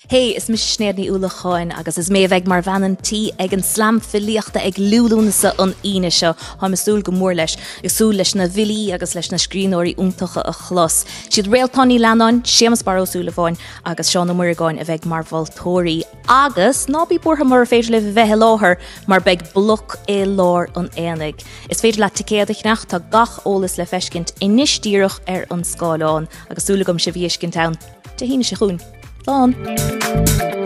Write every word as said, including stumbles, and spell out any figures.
Hey, is mis Sinéad Ní Uallacháin agus is mé bheith mar bhean tí ag an slam Filíochta ag Liú Lúnasa an Aoine seo ha masúil go mór leis ag súil leis na bhilí agus leis na scríóirí úntacha a chlos. Siad réaltáí leanáin, séamas barósúla bháin agus seán na muirgáin a bheith mar bhiltóirí agus ná bí bortha mar féidir le bheith láthair mar beag Bloc é lár an aonaigh. Is féidir le ticéadach nach tá gach ólas le feiscint inistíireach ar an scáileán agus súla gom se bhíiscint ann. Te híine se chuún. Fun.